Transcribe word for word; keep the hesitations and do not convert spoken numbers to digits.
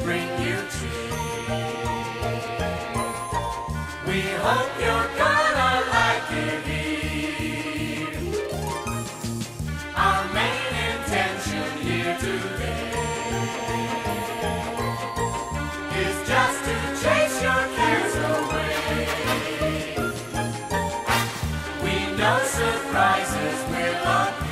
bring you treat. We hope you're gonna like it here. Our main intention here today is just to chase your cares away. We know surprises will occur.